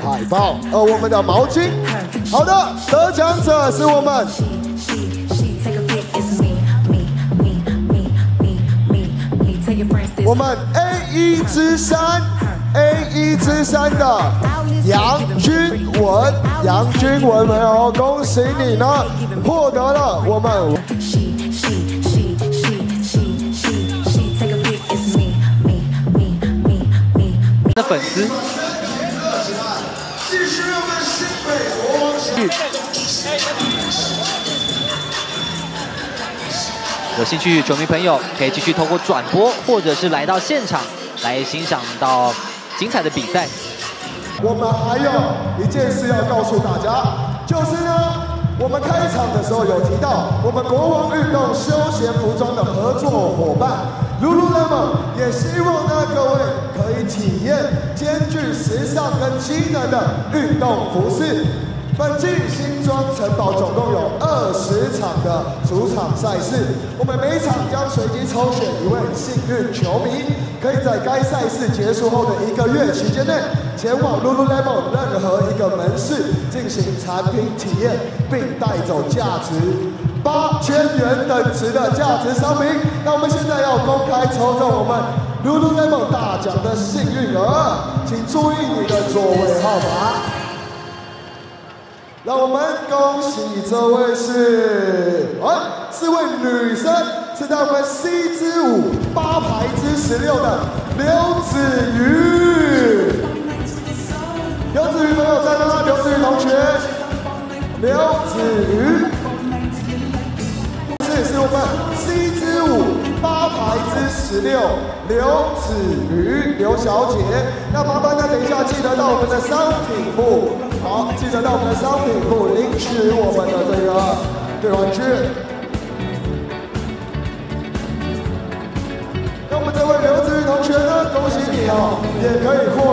海报，我们的毛巾。好的，得奖者是我们。 我们 A1 之3的杨君文朋友，恭喜你呢，获得了我们的粉丝。有兴趣球迷朋友可以继续透过转播，或者是来到现场来欣赏到精彩的比赛。 我们还有一件事要告诉大家，就是呢，我们开场的时候有提到，我们国王运动休闲服装的合作伙伴 Lululemon 也希望呢各位可以体验兼具时尚跟机能的运动服饰。 本季新庄城堡总共有20场的主场赛事，我们每场将随机抽选一位幸运球迷，可以在该赛事结束后的1个月期间内，前往 Lululemon 任何一个门市进行产品体验，并带走价值8000元等值的价值商品。那我们现在要公开抽中我们 Lululemon 大奖的幸运儿，请注意你的座位号码。 让我们恭喜这位是4位女生，是在我们 C 之5 8排之16的刘子瑜。刘子瑜朋友在吗？刘子瑜同学，刘子瑜，这是我们 C 之5 8排之16刘子瑜刘小姐。那麻烦呢，等一下记得到我们的商品部。 好，记得到我们的商品部领取我们的这个兑换券。那我们这位刘子瑜同学呢，恭喜你哦，也可以获